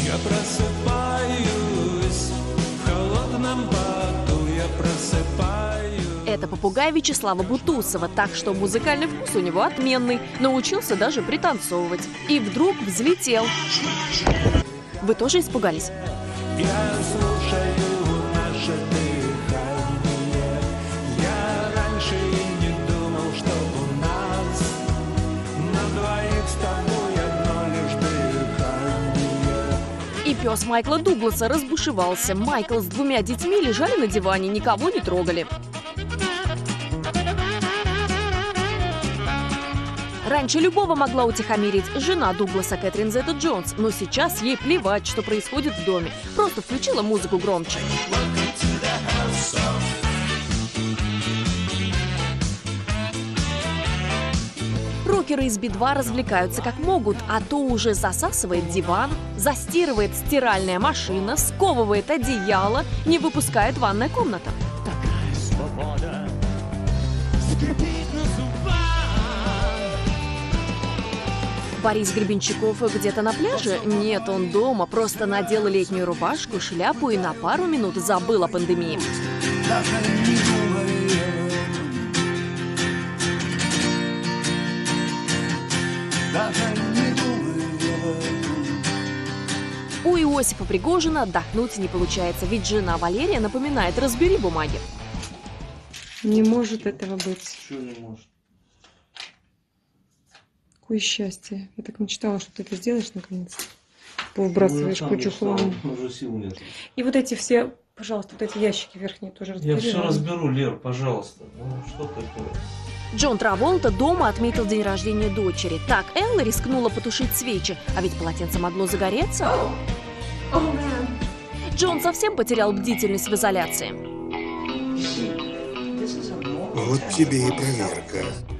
Я просыпаюсь в холодном поту, я просыпаюсь. Это попугай Вячеслава Бутусова, так что музыкальный вкус у него отменный. Научился даже пританцовывать. И вдруг взлетел. Вы тоже испугались? Я слушаю наше дыхание. Я раньше и не думал, что у нас на двоих с тобой одно лишь дыхание. И пес Майкла Дугласа разбушевался. Майкл с 2 детьми лежали на диване, никого не трогали. Раньше любого могла утихомирить жена Дугласа Кэтрин Зета-Джонс, но сейчас ей плевать, что происходит в доме. Просто включила музыку громче. Рокеры из Би-2 развлекаются как могут, а то уже засасывает диван, застирывает стиральная машина, сковывает одеяло, не выпускает ванная комната. Такая свобода. Борис Гребенщиков где-то на пляже? Нет, он дома, просто надел летнюю рубашку, шляпу и на пару минут забыл о пандемии. У Иосифа Пригожина отдохнуть не получается, ведь жена Валерия напоминает: разбери бумаги. Не может этого быть. Что не может? Какое счастье. Я так мечтала, что ты это сделаешь наконец. Повыбрасываешь кучу хлама. Уже сил нет. И вот эти все, пожалуйста, вот эти ящики верхние тоже разбери. Я все разберу, Лер, пожалуйста. Ну что такое? Джон Траволта дома отметил день рождения дочери. Так Элла рискнула потушить свечи, а ведь полотенце могло загореться. Джон совсем потерял бдительность в изоляции. Вот тебе и проверка.